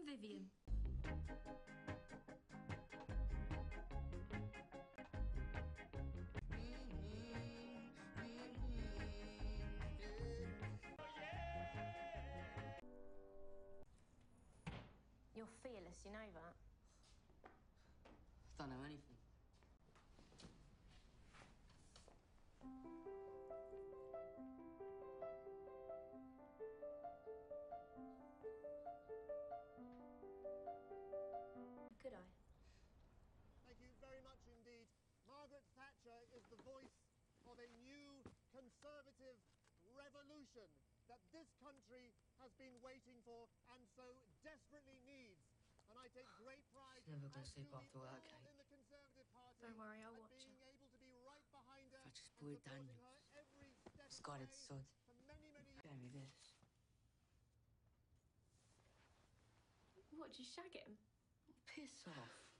on, Vivian. You're fearless, you know that. I don't know anything. Could I? Thank you very much indeed. Margaret Thatcher is the voice of a new Conservative revolution that this country has been waiting for and so desperately needs. And I take great pride Never gonna as sleep do we after work, all Kate. in the Conservative Party Don't worry, I'll at watch being her. able to be right behind her Thatcher's and boy supporting Daniel. her every step This of guy the that way sod. for many, many years. Show me this. What, did you shag him? Piss off.